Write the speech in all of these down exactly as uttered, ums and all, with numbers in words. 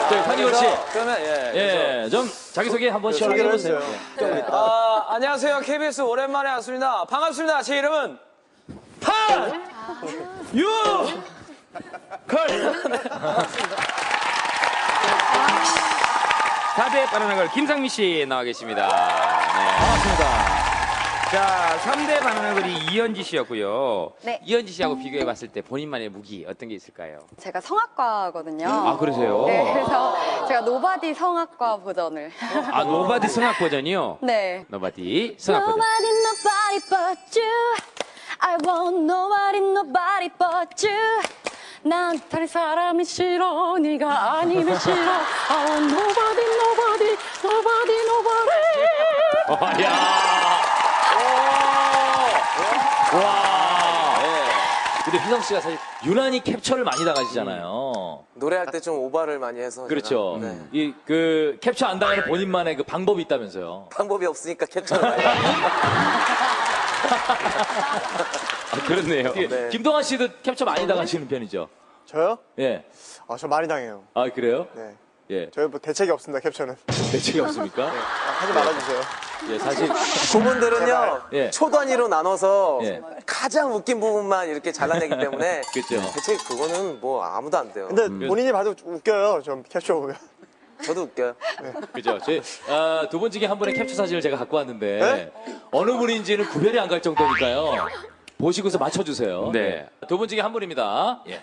저 황희원 씨. 그러면 예. 예, 좀 자기소개 한번 시원하게 해보세요. 네. 아, 안녕하세요. 케이비에스 오랜만에 왔습니다. 반갑습니다. 제 이름은 판! 유! 걸! 사 대 바나나 걸 김상민 씨 나와 계십니다. 네. 반갑습니다. 자, 삼 대 바나나 걸이 이현지 씨였고요. 네. 이현지 씨하고 비교해봤을 때 본인만의 무기 어떤 게 있을까요? 제가 성악과거든요. 아, 그러세요? 네, 그래서 제가 노바디 성악과 버전을. 아, 노바디 성악 버전이요? 네. 노바디 성악 버전. Nobody, nobody but you. I want nobody, nobody but you. 난 다른 사람이 싫어, 네가 아니면 싫어. I want nobody, nobody, nobody, nobody. 어, 야. 와. 네. 근데 휘성 씨가 사실 유난히 캡처를 많이 당하시잖아요. 노래할 때 좀 오바를 많이 해서. 그렇죠. 제가, 네. 이 그 캡처 안 당하는 본인만의 그 방법이 있다면서요. 방법이 없으니까 캡처를 많이 해요. 아, 그렇네요. 네. 김동완 씨도 캡처 많이 당하시는 편이죠. 저요? 예. 아, 저 많이 당해요. 아, 그래요? 네. 예. 저희 뭐 대책이 없습니다, 캡처는. 대책이 없습니까? 네. 아, 하지 말아주세요. 예, 사실. 그분들은요, 예. 초 단위로 나눠서 예. 가장 웃긴 부분만 이렇게 잘라내기 때문에. 그죠. 대체 그거는 뭐 아무도 안 돼요. 근데 본인이 봐도 웃겨요, 좀 캡처 보면. 저도 웃겨요. 그죠. 저희, 아, 두 분 중에 한 분의 캡처 사진을 제가 갖고 왔는데, 네? 어느 분인지는 구별이 안 갈 정도니까요. 보시고서 맞춰주세요. 네. 두 분 중에 한 분입니다. 예.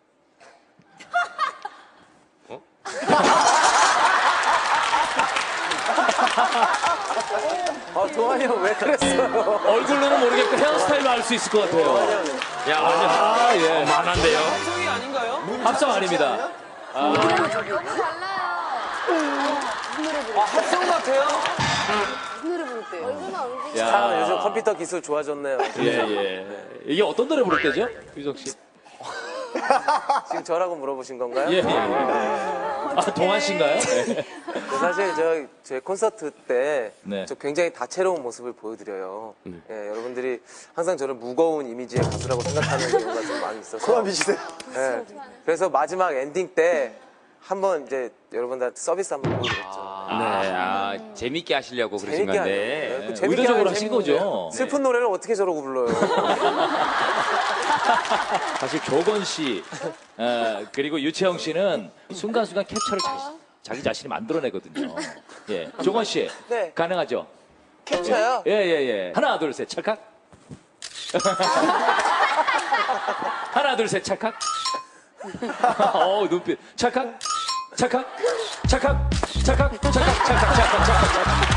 아, 동환이 형 왜 그랬어요? 얼굴로는 모르겠고 헤어스타일로 알 수 있을 것 같아요. 야, 아, 예. 만한데요? 합성이 아닌가요? 합성 아닙니다. 아, 합성 같아요? 야. 참 요즘 컴퓨터 기술 좋아졌네요. 예, 예. 이게 어떤 노래 부를 때죠? 유석 씨? 지금 저라고 물어보신 건가요? 예, 예. 아, 동환 씨인가요? 예. 사실 저, 제 콘서트 때 네. 저 굉장히 다채로운 모습을 보여드려요. 예, 여러분들이 항상 저를 무거운 이미지의 가수라고 생각하는 경우가 좀 많이 있어서. 코만 비치세요. 예, 그래서 마지막 엔딩 때 한번 이제 여러분들한테 서비스 한번 보여드렸죠. 네, 아, 재밌게 하시려고 그러신 재밌게 건데. 하려고. 그 재밌게 의도적으로 하는 하신 재밌는데 거죠. 슬픈 노래를 어떻게 저러고 불러요? 사실 조건 씨, 어, 그리고 유채영 씨는 순간순간 캡처를 자시, 자기 자신이 만들어내거든요. 예. 조건 씨. 네. 가능하죠? 캡처요? 예, 예, 예. 하나, 둘, 셋, 찰칵. 하나, 둘, 셋, 찰칵. 어우, 눈빛. 찰칵. 찰칵. 찰칵. 찰칵. 찰칵. 찰칵. 찰칵. 찰칵.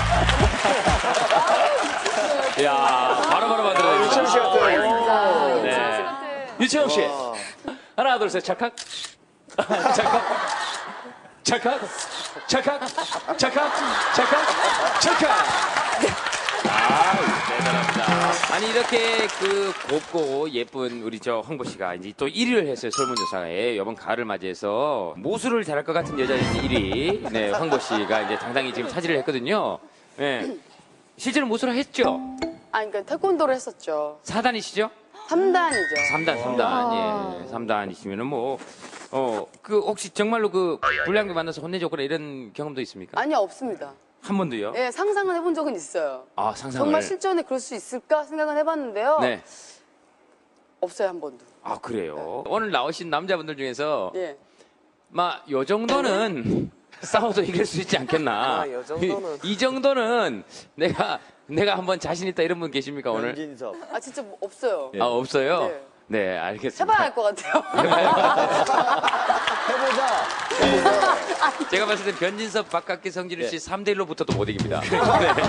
이야, 바로바로 만들어요. 유채영 씨 같아요. 네. 유채영 씨. 하나, 둘, 셋, 찰칵. 찰칵. 찰칵. 찰칵. 찰칵. 찰칵. 찰칵. 아, 대단합니다. 아니, 이렇게 그 곱고 예쁜 우리 저 황보 씨가 이제 또 일 위를 했어요, 설문조사에. 이번 가을을 맞이해서 모수를 잘할 것 같은 여자인지 일 위. 네, 황보 씨가 이제 당당히 지금 차지를 했거든요. 네. 실제로 모수를 했죠? 아니, 그러니까 태권도를 했었죠. 사 단이시죠? 삼 단이죠. 삼 단, 삼 단. 예. 삼 단이시면은 뭐, 어, 그 혹시 정말로 그 불량배 만나서 혼내줬거나 이런 경험도 있습니까? 아니요, 없습니다. 한 번도요? 예, 상상은 해본 적은 있어요. 아, 상상을. 정말 실전에 그럴 수 있을까 생각은 해봤는데요. 네. 없어요, 한 번도. 아, 그래요? 오늘 나오신 남자분들 중에서 예. 막, 요 정도는 싸워도 이길 수 있지 않겠나. 아, 요 정도는. 이, 이 정도는 내가, 내가 한번 자신 있다 이런 분 계십니까, 오늘? 변진섭. 아, 진짜 뭐 없어요. 아, 없어요? 네. 네, 알겠습니다. 해봐야 할 것 같아요. 제가 봤을 때 변진섭, 박학기, 성진우 씨 삼 대 일로 붙어도 못 이깁니다. 네.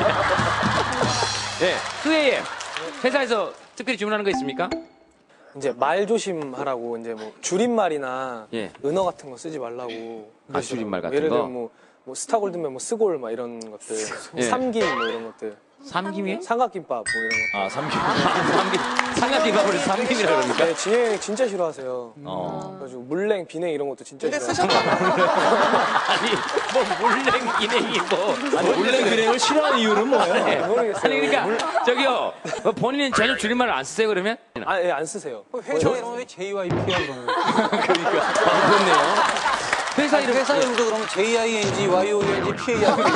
네. 수혜님, 회사에서 특별히 주문하는 거 있습니까? 이제 말 조심하라고 이제 뭐 줄임말이나 예. 은어 같은 거 쓰지 말라고. 아, 줄임말 같은 예를 거? 들면 뭐, 뭐 스타골드면 뭐 스골 막 이런 것들, 예. 삼김 뭐 이런 것들, 삼김이요? 삼각김밥 뭐 이런 것. 아, 삼김. 삼김. 삼각김밥을 삼김이라 그럽니까? 네, 진행 진짜 싫어하세요. 어. 그래가지고 물냉, 비냉 이런 것도 진짜 싫어하세요. 아니, 뭐, 물냉, 기냉이 뭐. 아니, 원래 그랭을 싫어하는 이유는 뭐예요? 모르겠어요. 아니, 그러니까, 저기요, 본인은 전혀 줄임말을 안 쓰세요, 그러면? 아, 예, 안 쓰세요. 회사 이름은 왜 제이와이피야, 그러면? 그러니까. 아, 그렇네요. 회사 이름 회사 이름도 그러면 제이 아이 엔 지 와이 오 엔 지 피 에이 알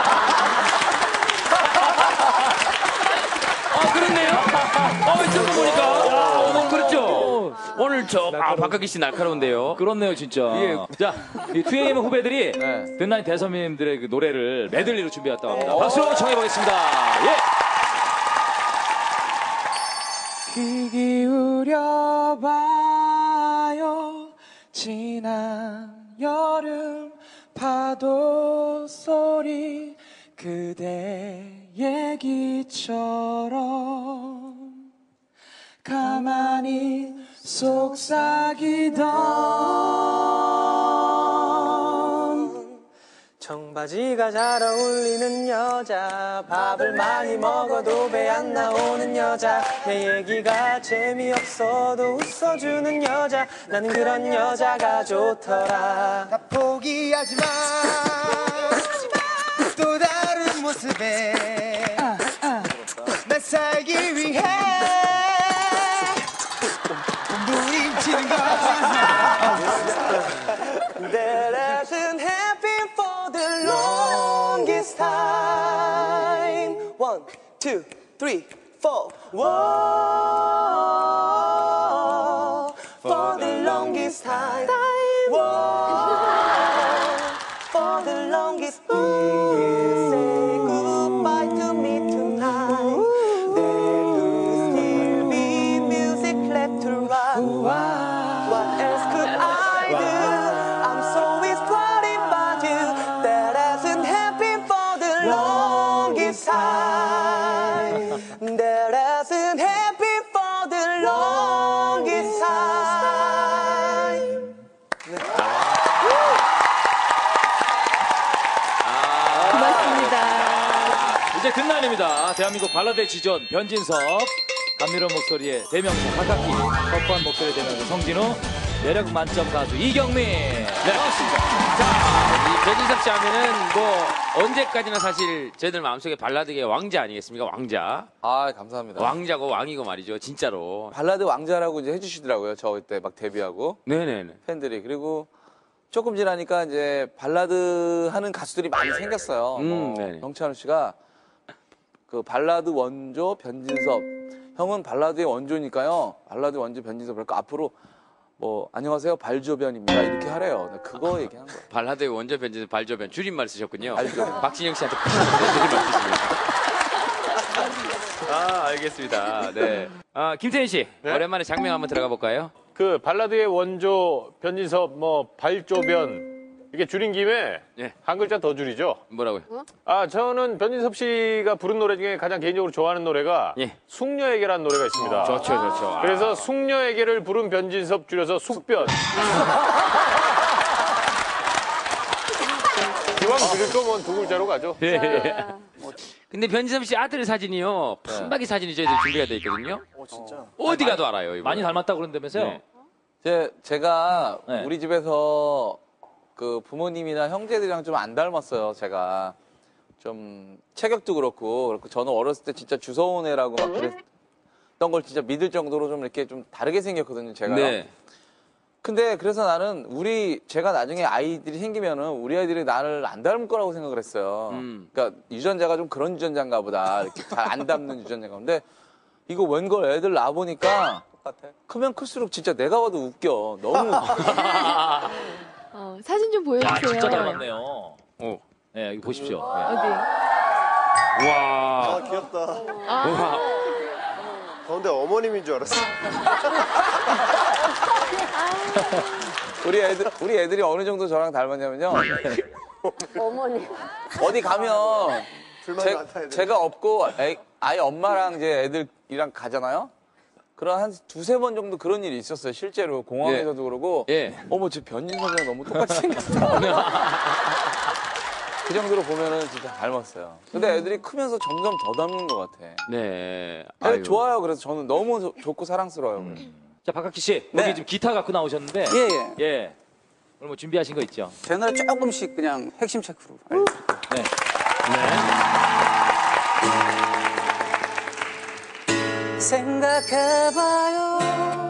아, 그렇네요. 어, 듣고 보니까. 야, 오늘 그렇죠. 오늘 저, 아, 박학기 씨 날카로운데요. 그렇네요, 진짜. 예. 자, 이 투에이엠 후배들이 네. 듣나인 대선배님들의 그 노래를 메들리로 준비했다고 합니다. 박수로 청해보겠습니다. 예. 귀 기울여 봐요. 지난 여름 파도 소리 그대 얘기처럼 가만히 속삭이던 청바지가 잘 어울리는 여자, 밥을 많이 먹어도 배 안 나오는 여자, 내 얘기가 재미없어도 웃어주는 여자, 나는 그런 여자가 좋더라. 다 포기하지 마. 또 다른 모습에 나 살기 위해 부딪히는 것. That hasn't happened for the longest time. One, two, three, four. Whoa, for the longest time. Whoa, for the longest time. Say goodbye to me tonight. There could still be music left to write. What else could I do? I'm so excited about you. That hasn't happened for the longest time. That hasn't happened for the longest time. 이제 끝날입니다. 대한민국 발라드의 지존 변진섭, 감미로운 목소리의 대명사 박학기, 터프한 목소리의 대명사 성진우, 매력 만점 가수 이경민. 네, 반갑습니다. 자, 이 변진섭 씨 하면은 뭐 언제까지나 사실 저희들 마음속에 발라드계의 왕자 아니겠습니까? 왕자. 아, 감사합니다. 왕자고 왕이고 말이죠. 진짜로. 발라드 왕자라고 이제 해주시더라고요. 저 그때 막 데뷔하고 네네네. 팬들이. 그리고 조금 지나니까 이제 발라드 하는 가수들이 많이 생겼어요. 음, 뭐 네네. 정찬우 씨가 그 발라드 원조 변진섭, 형은 발라드의 원조니까요. 발라드 원조 변진섭. 그러니까 앞으로 뭐 안녕하세요 발조변입니다 이렇게 하래요. 그거 얘기한 거예요. 발라드의 원조 변진 발조변 줄임말 쓰셨군요. 발조변. 박진영 씨한테 큰 줄임말 쓰시네요. 아, 알겠습니다. 네. 아, 김태현 씨. 오랜만에 장명 한번 들어가 볼까요? 그 발라드의 원조 변진섭 뭐 발조변 이게 줄인 김에 예. 한 글자 더 줄이죠. 뭐라고요? 아 저는 변진섭 씨가 부른 노래 중에 가장 개인적으로 좋아하는 노래가 예. 숙녀에게라는 노래가 있습니다. 좋죠, 좋죠. 아. 그래서 숙녀에게를 부른 변진섭 줄여서 숙변. 기왕 줄일 거면 두 글자로 가죠. 예. 근데 변진섭 씨 아들 사진이요. 판박이 사진이 저희들 준비가 돼 있거든요. 어, 진짜. 어디 가도 알아요, 이거. 많이 닮았다고 그런다면서요? 네. 제, 제가 네. 우리 집에서 그 부모님이나 형제들이랑 좀 안 닮았어요. 제가 좀 체격도 그렇고 그렇고 저는 어렸을 때 진짜 주서운 애라고 막 그랬던 걸 진짜 믿을 정도로 좀 이렇게 좀 다르게 생겼거든요. 제가요. 네. 근데 그래서 나는 우리 제가 나중에 아이들이 생기면은 우리 아이들이 나를 안 닮을 거라고 생각을 했어요. 음. 그러니까 유전자가 좀 그런 유전자인가 보다. 이렇게 잘 안 닮는 유전자가. 근데 이거 웬걸 애들 낳아 보니까 크면 클수록 진짜 내가 봐도 웃겨. 너무 웃겨. 어, 사진 좀 야, 보여주세요. 진짜 닮았네요. 오. 네, 이거 보십시오. 네. 어디? 와. 아, 귀엽다. 와. 가운데 어머님인 줄 알았어. 우리 애들 우리 애들이 어느 정도 저랑 닮았냐면요. 어머니. 어디 가면 불만이 많다, 애들. 제가 없고 애, 아예 엄마랑 이제 애들이랑 가잖아요. 그런 한 두세 번 정도 그런 일이 있었어요. 실제로 공항에서도 그러고 예. 어머 저 변진섭이랑 너무 똑같이 생겼다. 그 정도로 보면은 진짜 닮았어요. 근데 애들이 크면서 점점 더 닮는 것 같아. 네. 근데 아유. 좋아요. 그래서 저는 너무 조- 좋고 사랑스러워요. 그래서. 자, 박학기 씨, 네. 여기 지금 기타 갖고 나오셨는데, 예, 예. 예, 오늘 뭐 준비하신 거 있죠? 제 노래 조금씩 그냥 핵심 체크로 알려드릴게요. 네. 생각해봐요.